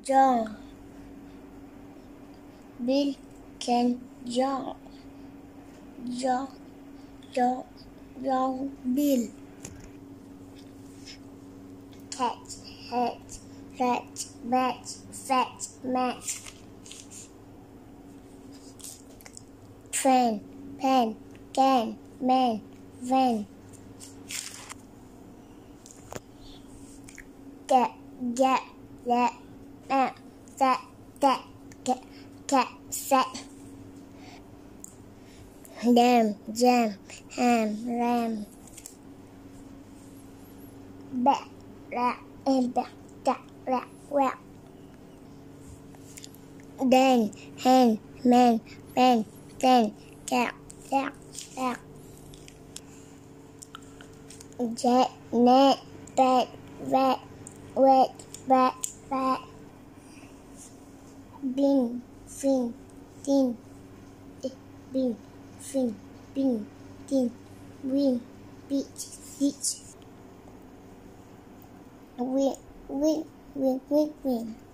John. Bill can John. John Bill. Cat hat rat bat fat mat. Train pen can man van. Cat that set. Dam jam ham ram. Bat rat and bat rat rat. Dan hen man pen ten cat. Jet net bat rat wet bat. Bin fin tin bin fin bin tin win beach win